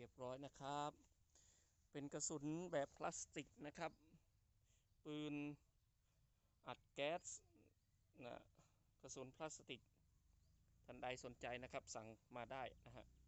ยบร้อยนะครับเป็นกระสุนแบบพลาสติกนะครับปืนอัดแก๊สนะกระสุนพลาสติกท่านใดสนใจนะครับสั่งมาได้นะฮะ